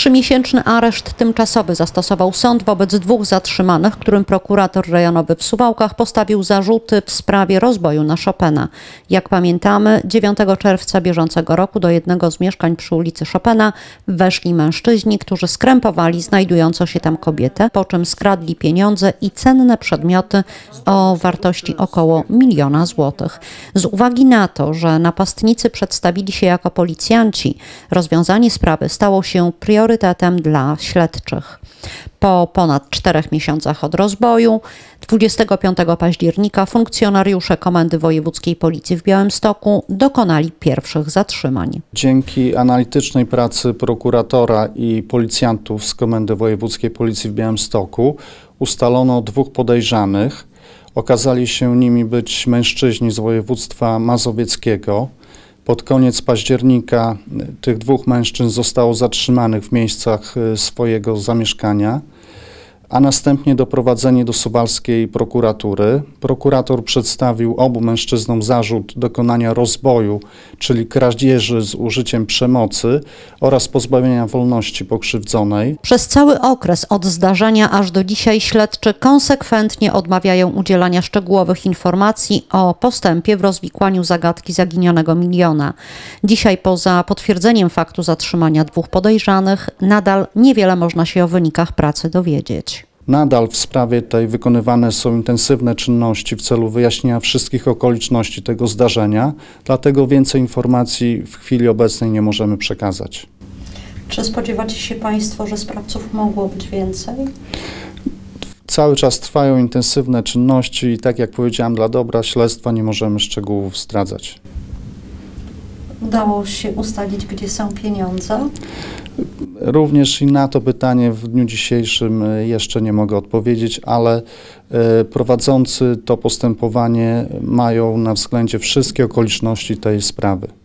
3-miesięczny areszt tymczasowy zastosował sąd wobec 2 zatrzymanych, którym prokurator rejonowy w Suwałkach postawił zarzuty w sprawie rozboju na Chopina. Jak pamiętamy, 9 czerwca bieżącego roku do jednego z mieszkań przy ulicy Chopina weszli mężczyźni, którzy skrępowali znajdującą się tam kobietę, po czym skradli pieniądze i cenne przedmioty o wartości około 1 000 000 złotych. Z uwagi na to, że napastnicy przedstawili się jako policjanci, rozwiązanie sprawy stało się priorytetem dla śledczych. Po ponad 4 miesiącach od rozboju, 25 października funkcjonariusze Komendy Wojewódzkiej Policji w Białymstoku dokonali pierwszych zatrzymań. Dzięki analitycznej pracy prokuratora i policjantów z Komendy Wojewódzkiej Policji w Białymstoku ustalono 2 podejrzanych. Okazali się nimi być mężczyźni z województwa mazowieckiego. Pod koniec października tych 2 mężczyzn zostało zatrzymanych w miejscach swojego zamieszkania, a następnie doprowadzeni do suwalskiej prokuratury. Prokurator przedstawił obu mężczyznom zarzut dokonania rozboju, czyli kradzieży z użyciem przemocy oraz pozbawienia wolności pokrzywdzonej. Przez cały okres od zdarzenia aż do dzisiaj śledczy konsekwentnie odmawiają udzielania szczegółowych informacji o postępie w rozwikłaniu zagadki zaginionego miliona. Dzisiaj poza potwierdzeniem faktu zatrzymania 2 podejrzanych nadal niewiele można się o wynikach pracy dowiedzieć. Nadal w sprawie tej wykonywane są intensywne czynności w celu wyjaśnienia wszystkich okoliczności tego zdarzenia, dlatego więcej informacji w chwili obecnej nie możemy przekazać. Czy spodziewacie się Państwo, że sprawców mogło być więcej? Cały czas trwają intensywne czynności i tak jak powiedziałem, dla dobra śledztwa nie możemy szczegółów zdradzać. Udało się ustalić, gdzie są pieniądze? Również i na to pytanie w dniu dzisiejszym jeszcze nie mogę odpowiedzieć, ale prowadzący to postępowanie mają na względzie wszystkie okoliczności tej sprawy.